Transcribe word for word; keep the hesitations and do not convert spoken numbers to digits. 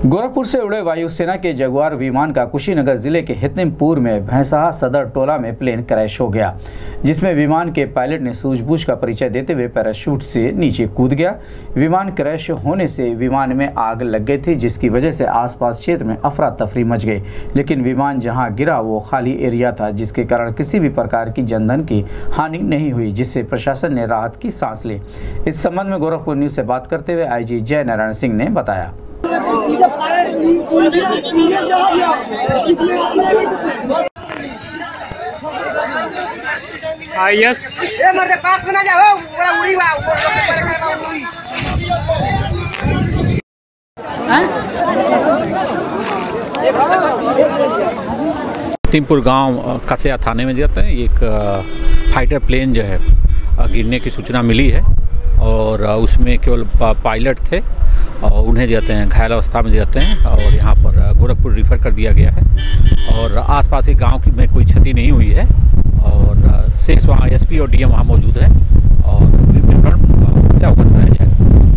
गोरखपुर से उड़े वायुसेना के जगुआर विमान का कुशीनगर जिले के हितनिमपुर में भैंसहा सदर टोला में प्लेन क्रैश हो गया, जिसमें विमान के पायलट ने सूझबूझ का परिचय देते हुए पैराशूट से नीचे कूद गया। विमान क्रैश होने से विमान में आग लग गई थी, जिसकी वजह से आसपास क्षेत्र में अफरा तफरी मच गई। लेकिन विमान जहां गिरा वो खाली एरिया था, जिसके कारण किसी भी प्रकार की जनधन की हानि नहीं हुई, जिससे प्रशासन ने राहत की सांस ली। इस संबंध में गोरखपुर न्यूज से बात करते हुए आई जी जय नारायण सिंह ने बताया। हाँ यस हितनिमपुर गांव कसिया थाने में जाते हैं। एक फाइटर प्लेन जो है गिरने की सूचना मिली है और उसमें केवल पायलट थे और उन्हें जाते हैं घायल अवस्था में जाते हैं और यहाँ पर गोरखपुर रिफ़र कर दिया गया है और आसपास के गांव की में कोई क्षति नहीं हुई है और शेष वहाँ एसपी और डीएम वहाँ मौजूद है।